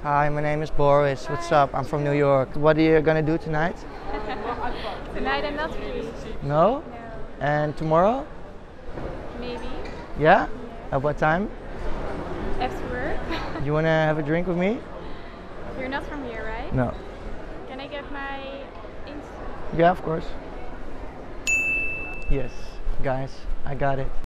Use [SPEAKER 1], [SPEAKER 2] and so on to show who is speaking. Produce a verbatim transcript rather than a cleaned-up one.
[SPEAKER 1] Hi, my name is Boris. What's up? I'm from New York. What are you gonna do tonight?
[SPEAKER 2] Tonight I'm not free.
[SPEAKER 1] No?
[SPEAKER 2] No.
[SPEAKER 1] And tomorrow?
[SPEAKER 2] Maybe.
[SPEAKER 1] Yeah? At what time?
[SPEAKER 2] After work.
[SPEAKER 1] You wanna have a drink with me?
[SPEAKER 2] You're not from here, right?
[SPEAKER 1] No.
[SPEAKER 2] Can I get my Insta?
[SPEAKER 1] Yeah, of course. Yes, guys, I got it.